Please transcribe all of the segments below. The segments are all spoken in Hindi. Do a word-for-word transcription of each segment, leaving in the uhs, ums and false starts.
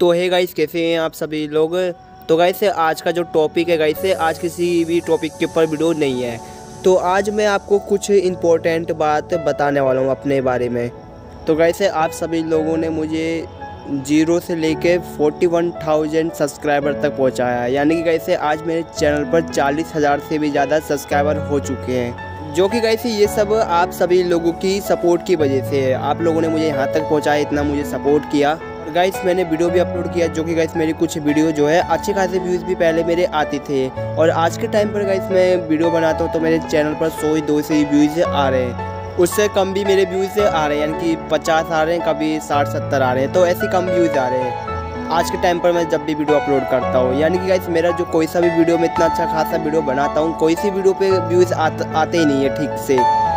तो है गाइस, कैसे हैं आप सभी लोग। तो गाइस आज का जो टॉपिक है गाइस, आज किसी भी टॉपिक के ऊपर वीडियो नहीं है। तो आज मैं आपको कुछ इम्पोर्टेंट बात बताने वाला हूँ अपने बारे में। तो गाइस आप सभी लोगों ने मुझे जीरो से लेके फोर्टी वन थाउजेंड सब्सक्राइबर तक पहुँचाया है, यानी कि गाइस आज मेरे चैनल पर चालीस हज़ार से भी ज़्यादा सब्सक्राइबर हो चुके हैं, जो कि गाइस ये सब आप सभी लोगों की सपोर्ट की वजह से है। आप लोगों ने मुझे यहाँ तक पहुँचाया, इतना मुझे सपोर्ट किया। गाइस मैंने वीडियो भी अपलोड किया, जो कि गाइस मेरी कुछ वीडियो जो है अच्छे खासे व्यूज़ भी पहले मेरे आते थे, और आज के टाइम पर गाइस मैं वीडियो बनाता हूँ तो मेरे चैनल पर सौ दो सौ व्यूज़ आ रहे हैं, उससे कम भी मेरे व्यूज़ आ रहे हैं, यानी कि पचास आ रहे हैं, कभी साठ सत्तर आ रहे हैं, तो ऐसे कम व्यूज़ आ रहे हैं आज के टाइम पर मैं जब भी वीडियो अपलोड करता हूँ। यानी कि गाइस मेरा जो कोई सा भी वीडियो में इतना अच्छा खासा वीडियो बनाता हूँ, कोई सी वीडियो पे व्यूज़ आत, आते ही नहीं है ठीक से।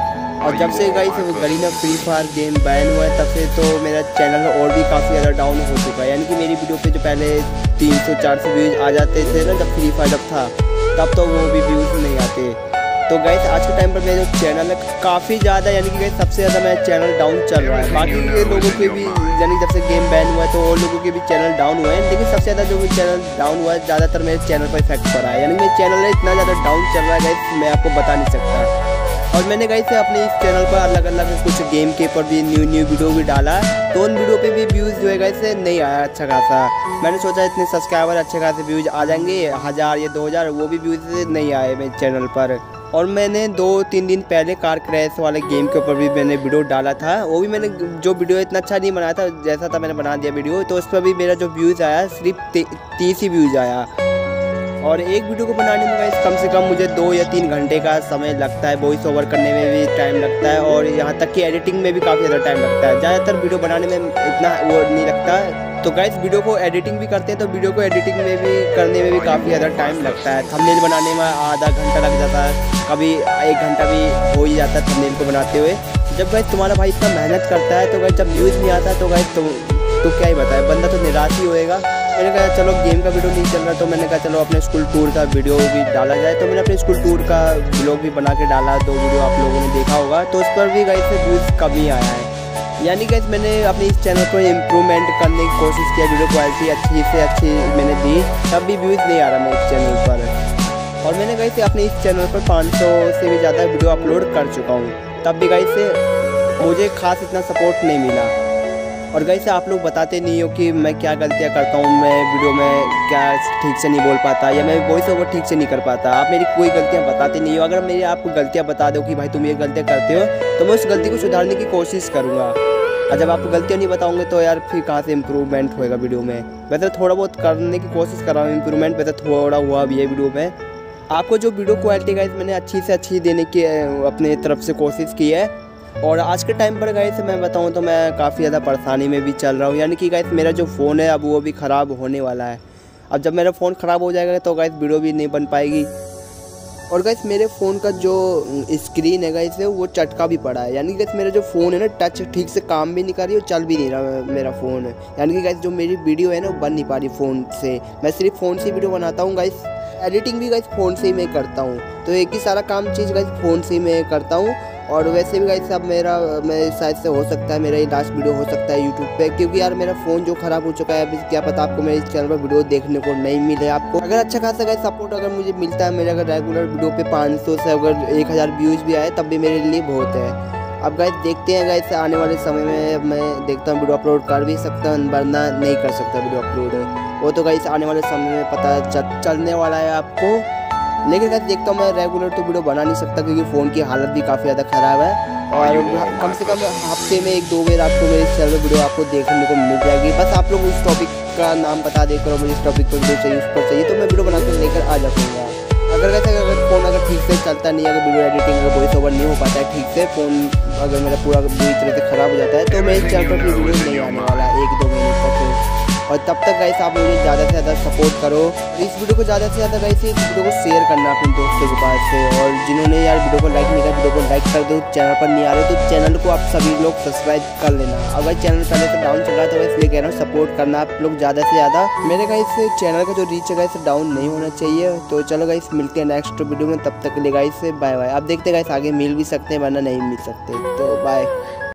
और जब से गाइस वो Garena free fire game ban हुआ है, तब से तो मेरा चैनल और भी काफ़ी ज़्यादा डाउन हो चुका है। यानी कि मेरी वीडियो पे जो पहले तीन सौ चार सौ व्यूज़ आ जाते थे ना, जब फ्री फायर जब था, तब तो वो भी व्यूज़ नहीं आते। तो गाइस आज के टाइम पर मेरा जो चैनल है काफ़ी ज़्यादा, यानी कि गाइस सबसे ज़्यादा मेरा चैनल डाउन चल रहा है। बाकी के लोगों के भी, यानी जब से गेम बैन हुआ है तो और लोगों के भी चैनल डाउन हुए हैं, लेकिन सबसे ज़्यादा जो भी चैनल डाउन हुआ है, ज़्यादातर मेरे चैनल पर इफेक्ट पड़ा है। यानी मेरे चैनल इतना ज़्यादा डाउन चल रहा है गाइस, मैं आपको बता नहीं सकता। और मैंने गाइस अपने इस चैनल पर अलग अलग कुछ गेम के ऊपर भी न्यू न्यू वीडियो भी डाला, तो उन वीडियो पे भी व्यूज़ जो है गाइस नहीं आया अच्छा खासा। मैंने सोचा इतने सब्सक्राइबर अच्छे खासे व्यूज़ आ जाएंगे, हज़ार या दो हज़ार, वो भी व्यूज़ नहीं आए मेरे चैनल पर। और मैंने दो तीन दिन पहले कार क्रैश वाले गेम के ऊपर भी मैंने वीडियो डाला था, वो भी मैंने जो वीडियो इतना अच्छा नहीं बनाया था, जैसा था मैंने बना दिया वीडियो, तो उस पर भी मेरा जो व्यूज़ आया सिर्फ तीस ही व्यूज़ आया। और एक वीडियो को बनाने में गाइस कम से कम मुझे दो या तीन घंटे का समय लगता है, वॉइस ओवर करने में भी टाइम लगता है, और यहाँ तक कि एडिटिंग में भी काफ़ी ज़्यादा टाइम लगता है। ज़्यादातर वीडियो बनाने में इतना वो नहीं लगता। तो गाइस वीडियो को एडिटिंग भी करते हैं, तो वीडियो को एडिटिंग में भी करने में भी काफ़ी ज़्यादा टाइम लगता है। थंबनेल बनाने में आधा घंटा लग जाता है, कभी एक घंटा भी हो ही जाता है थंबनेल को बनाते हुए। जब गाइस तुम्हारा भाई इतना मेहनत करता है, तो गाइस जब व्यूज़ नहीं आता तो गाइस तो, तो क्या ही बताए, बंदा तो निराश ही होएगा। मैंने कहा चलो गेम का वीडियो नहीं चल रहा, तो मैंने कहा चलो अपने स्कूल टूर का वीडियो भी डाला जाए। तो मैंने अपने स्कूल टूर का ब्लॉग भी बना के डाला, दो वीडियो आप लोगों ने देखा होगा, तो उस पर भी गाइस व्यूज़ कम ही आया है। यानी गाइस मैंने अपने इस चैनल को इम्प्रूवमेंट करने की कोशिश किया, वीडियो क्वालिटी अच्छी से अच्छी मैंने दी, तब भी व्यूज़ नहीं आ रहा मेरे इस चैनल पर। और मैंने गाइस अपने इस चैनल पर पाँच सौ से भी ज़्यादा वीडियो अपलोड कर चुका हूँ, तब भी गाइस मुझे खास इतना सपोर्ट नहीं मिला। और गाइस आप लोग बताते नहीं हो कि मैं क्या गलतियाँ करता हूँ, मैं वीडियो में क्या ठीक से नहीं बोल पाता, या मैं वॉइस ओवर ठीक से नहीं कर पाता। आप मेरी कोई गलतियाँ बताते नहीं हो। अगर मेरी आप गलतियाँ बता दो कि भाई तुम ये गलतियाँ करते हो, तो मैं उस गलती को सुधारने की कोशिश करूँगा। और जब आप गलतियाँ नहीं बताओगे तो यार फिर कहाँ से इम्प्रूवमेंट होएगा वीडियो में। वैसे थोड़ा बहुत करने की कोशिश कर रहा हूँ इम्प्रूवमेंट, वैसे थोड़ा हुआ भी है वीडियो में। आपको जो वीडियो क्वालिटी गाइस मैंने अच्छी से अच्छी देने की अपने तरफ से कोशिश की है। और आज के टाइम पर गाइस मैं बताऊं तो मैं काफ़ी ज़्यादा परेशानी में भी चल रहा हूं। यानी कि गाइस मेरा जो फ़ोन है अब वो भी ख़राब होने वाला है। अब जब मेरा फ़ोन ख़राब हो जाएगा तो गाइस वीडियो भी नहीं बन पाएगी। और गाइस मेरे फ़ोन का जो स्क्रीन है गाइस वो चटका भी पड़ा है। यानी कि गाइस मेरा जो फ़ोन है ना, टच ठीक से काम भी नहीं कर रही और चल भी नहीं रहा मेरा फ़ोन। यानी कि गाइस जो मेरी वीडियो है ना वो बन नहीं पा रही फ़ोन से। मैं सिर्फ फ़ोन से वीडियो बनाता हूँ गाइस, एडिटिंग भी गाइस फ़ोन से ही मैं करता हूँ, तो एक ही सारा काम चीज़ गाइस फ़ोन से ही मैं करता हूँ। और वैसे भी गाइस अब मेरा मैं शायद से हो सकता है मेरा ये लास्ट वीडियो हो सकता है यूट्यूब पे, क्योंकि यार मेरा फ़ोन जो ख़राब हो चुका है, अभी क्या पता आपको मेरे इस चैनल पर वीडियो देखने को नहीं मिले। आपको अगर अच्छा खासा गाइस सपोर्ट अगर मुझे मिलता है, मेरे अगर रेगुलर वीडियो पे पाँच सौ से अगर एक हज़ार व्यूज़ भी आए, तब भी मेरे लिए बहुत है। अब गाइस देखते हैं गाइस आने वाले समय में मैं देखता हूँ वीडियो अपलोड कर भी सकता हूँ, वरना नहीं कर सकता वीडियो अपलोड। वो तो गाइस आने वाले समय में पता चलने वाला है आपको। लेकिन गाइस देखता हूँ मैं रेगुलर तो वीडियो बना नहीं सकता, क्योंकि फ़ोन की हालत भी काफ़ी ज़्यादा ख़राब है। और कम से कम हफ्ते में एक दो बार आपको मेरे चैनल पर वीडियो आपको देखने को मिल जाएगी। बस आप लोग उस टॉपिक का नाम बता देकर मुझे इस टॉपिक पर वीडियो चाहिए, उस पर चाहिए, तो मैं वीडियो बना कर लेकर आ जाऊँगा। अगर वैसे अगर फ़ोन अगर ठीक से चलता नहीं है, अगर वीडियो एडिटिंग का वॉइस ओवर नहीं हो पाता है ठीक से, फ़ोन अगर मेरा पूरा बुरी तरह से ख़राब हो जाता है, तो मेरे इस चैनल पर फिर वीडियो नहीं आने वाला एक दो महीने तक। और तब तक गाइस आप मुझे ज़्यादा से ज़्यादा सपोर्ट करो। इस वीडियो को ज़्यादा से ज़्यादा गाइस इस वीडियो को शेयर करना अपने दोस्तों के पास से। और जिन्होंने यार वीडियो को लाइक नहीं किया, वीडियो को लाइक कर दो। चैनल पर नहीं आ रहे तो चैनल को आप सभी लोग सब्सक्राइब कर लेना। अगर चैनल पहले से डाउन चल रहा है तो इसलिए कह रहा हूँ सपोर्ट करना आप लोग ज़्यादा से ज़्यादा। मेरे गाइस चैनल का जो रीच है गाइस डाउन नहीं होना चाहिए। तो चलो गाइस मिलते हैं नेक्स्ट वीडियो में, तब तक के लिए गाइस बाय बाय। आप देखते गाइस आगे मिल भी सकते हैं वरना नहीं मिल सकते, तो बाय।